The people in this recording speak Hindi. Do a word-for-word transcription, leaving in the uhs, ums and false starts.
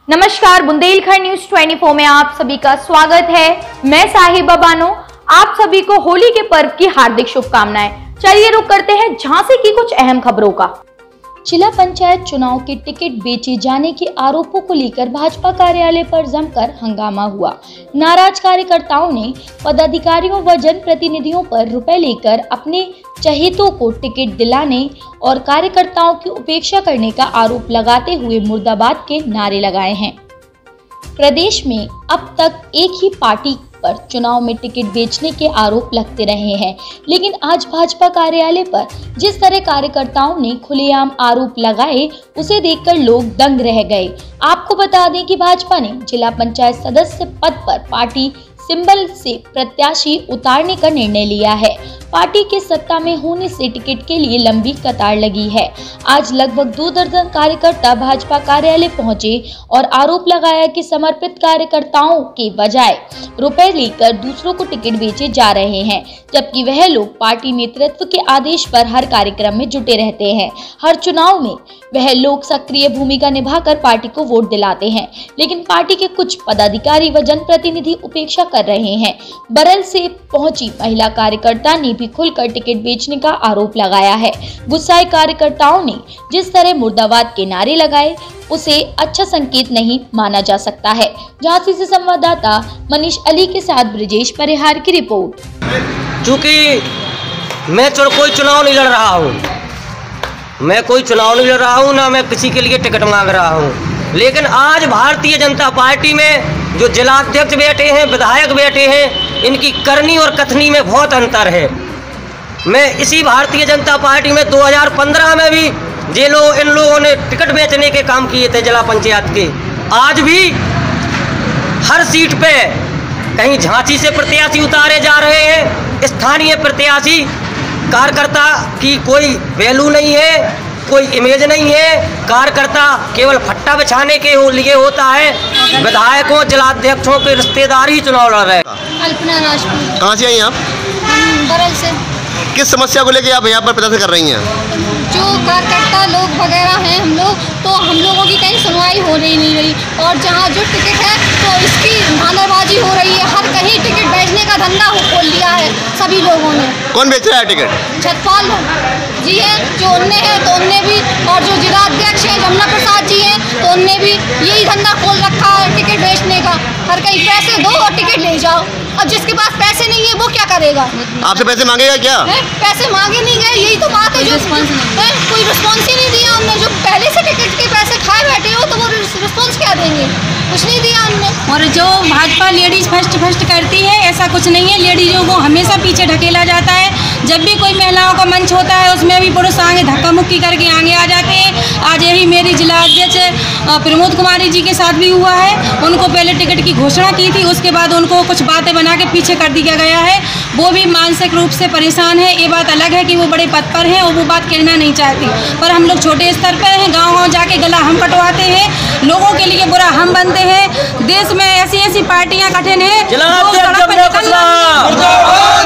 नमस्कार, बुंदेलखंड न्यूज चौबीस में आप सभी का स्वागत है। मैं साहिबा बानो, आप सभी को होली के पर्व की हार्दिक शुभकामनाएं। चलिए रुक करते हैं झांसी की कुछ अहम खबरों का। जिला पंचायत चुनाव के टिकट बेचे जाने के आरोपों को लेकर भाजपा कार्यालय पर जमकर हंगामा हुआ। नाराज कार्यकर्ताओं ने पदाधिकारियों व जनप्रतिनिधियों पर रुपए लेकर अपने चहेतों को टिकट दिलाने और कार्यकर्ताओं की उपेक्षा करने का आरोप लगाते हुए मुर्दाबाद के नारे लगाए हैं। प्रदेश में अब तक एक ही पार्टी पर चुनाव में टिकट बेचने के आरोप लगते रहे हैं, लेकिन आज भाजपा कार्यालय पर जिस तरह कार्यकर्ताओं ने खुलेआम आरोप लगाए, उसे देखकर लोग दंग रह गए। आपको बता दें कि भाजपा ने जिला पंचायत सदस्य पद पर पार्टी सिंबल से प्रत्याशी उतारने का निर्णय लिया है। पार्टी के सत्ता में होने से टिकट के लिए लंबी कतार लगी है। आज लगभग दो दर्जन कार्यकर्ता भाजपा कार्यालय पहुंचे और आरोप लगाया कि समर्पित कार्यकर्ताओं के बजाय रुपए लेकर दूसरों को टिकट बेचे जा रहे हैं, जबकि वह लोग पार्टी नेतृत्व के आदेश पर हर कार्यक्रम में जुटे रहते हैं। हर चुनाव में वह लोग सक्रिय भूमिका निभाकर पार्टी को वोट दिलाते हैं, लेकिन पार्टी के कुछ पदाधिकारी व जनप्रतिनिधि उपेक्षा कर रहे हैं। बरल से पहुंची महिला कार्यकर्ता ने भी खुलकर टिकट बेचने का आरोप लगाया है। गुस्साए कार्यकर्ताओं ने जिस तरह मुर्दाबाद के नारे लगाए, उसे अच्छा संकेत नहीं माना जा सकता है। झांसी से संवाददाता मनीष अली के साथ ब्रिजेश परिहार की रिपोर्ट। चूंकि मैं कोई चुनाव नहीं लड़ रहा हूँ, मैं कोई चुनाव नहीं लड़ रहा हूँ, ना मैं किसी के लिए टिकट मांग रहा हूँ, लेकिन आज भारतीय जनता पार्टी में जो जिलाध्यक्ष बैठे हैं, विधायक बैठे हैं, इनकी करनी और कथनी में बहुत अंतर है। मैं इसी भारतीय जनता पार्टी में दो हज़ार पंद्रह में भी जे लोग इन लोगों ने टिकट बेचने के काम किए थे जिला पंचायत के, आज भी हर सीट पे कहीं झांसी से प्रत्याशी उतारे जा रहे हैं। स्थानीय प्रत्याशी कार्यकर्ता की कोई वैल्यू नहीं है, कोई इमेज नहीं है। कार्यकर्ता केवल फट्टा बिछाने के लिए होता है। विधायकों, जिलाध्यक्षों के रिश्तेदार ही चुनाव लड़ रहे हैं। अल्पना राजपूत। कहाँ से आई आप? हम बरल से। किस समस्या को लेकर आप यहाँ पर प्रदर्शन कर रही हैं? जो कार्यकर्ता लोग वगैरह हैं, हम लोग तो हम लोगों की कहीं सुनवाई हो रही नहीं रही, और जहाँ जो टिकट है तो इसकी धांधलीबाजी हो रही है। हर कहीं टिकट बेचने का धंधा खोल लिया है सभी लोगों ने। कौन बेच रहा है टिकट? छतपाल जी है, जो उनने है तो उनने भी, और जो जिला अध्यक्ष है जमुना प्रसाद जी हैं तो उनने भी यही धंधा खोल रखा है टिकट बेचने का। हर कहीं पैसे दो और टिकट ले जाओ, और जिसके पास पैसे नहीं है वो क्या करेगा? आपसे पैसे मांगेगा क्या? है? पैसे मांगे नहीं गए, यही तो बात है। जो है, कोई रिस्पॉन्स ही नहीं दिया उन्होंने। जो पहले से टिकट के पैसे खाए बैठे हो तो वो रिस्पॉन्स क्या देंगे? कुछ नहीं दिया उन्होंने। और जो भाजपा लेडीज फर्स्ट फर्स्ट करती है, ऐसा कुछ नहीं है। लेडीजों को हमेशा पीछे ढकेला जाता है। जब भी कोई महिलाओं का मंच होता है, उसमें भी पुरुष आगे धक्का मुक्की करके आगे आ जाते हैं। आज यही मेरी जिला अध्यक्ष प्रमोद कुमारी जी के साथ भी हुआ है। उनको पहले टिकट की घोषणा की थी, उसके बाद उनको कुछ बातें बना के पीछे कर दिया गया है। वो भी मानसिक रूप से परेशान है। ये बात अलग है कि वो बड़े पद पर हैं और वो बात कहना नहीं चाहती, पर हम लोग छोटे स्तर पर हैं। गाँव गाँव जाके गला हम कटवाते हैं, लोगों के लिए बुरा हम बनते हैं। देश में ऐसी ऐसी पार्टियां कठिन हैं।